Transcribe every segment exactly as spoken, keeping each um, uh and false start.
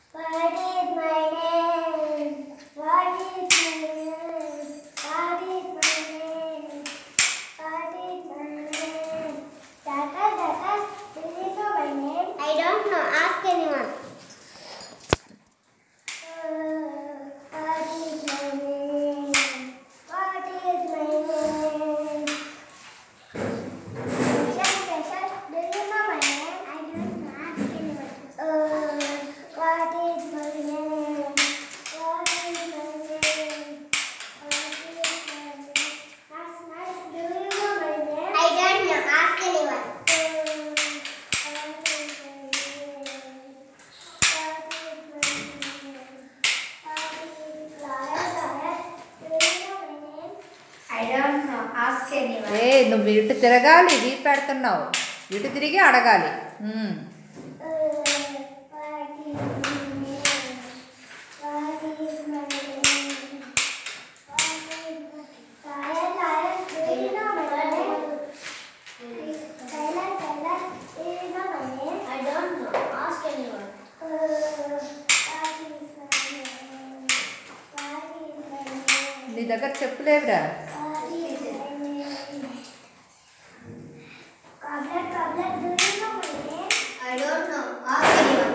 What is my name? What is my name? What is my name? What is my name? Tata, Tata, do you know my name? I don't know. Ask anyone. ఏ నువ్వు ఇటు తిరగాలి, ఇది పెడుతున్నావు, ఇటు తిరిగి అడగాలి. నీ దగ్గర చెప్పులేవురా? I don't know. Ask anyone.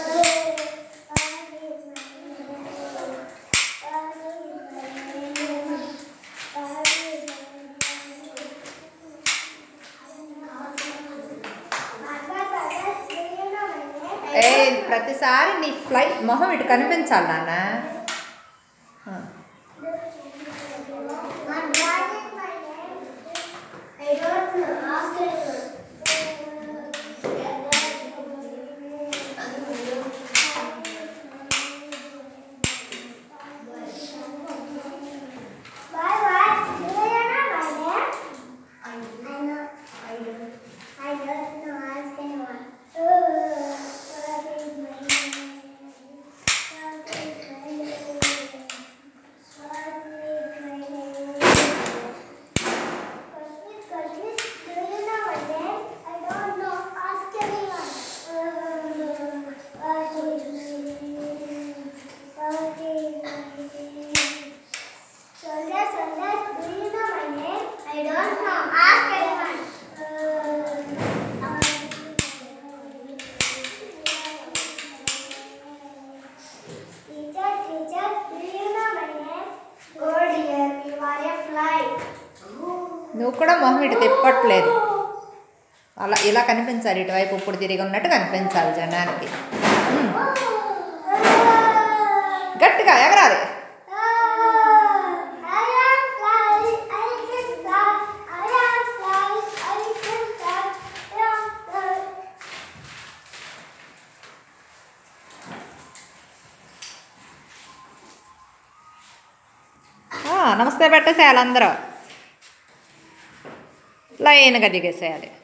ఏ ప్రతిసారి నీ ఫ్లైట్ మొహం ఇటు కనిపించాలి నాన్న. I don't know. Ask anyone. నువ్వు కూడా మొహం ఇటు తిప్పట్లేదు. అలా ఇలా కనిపించాలి, ఇటువైపు ఇప్పుడు తిరిగి ఉన్నట్టు కనిపించాలి జనానికి. గట్టిగా ఎగరాలి. నమస్తే పెట్టేసేయాలి, అందరూ లైన్గా దిగేసేయాలి.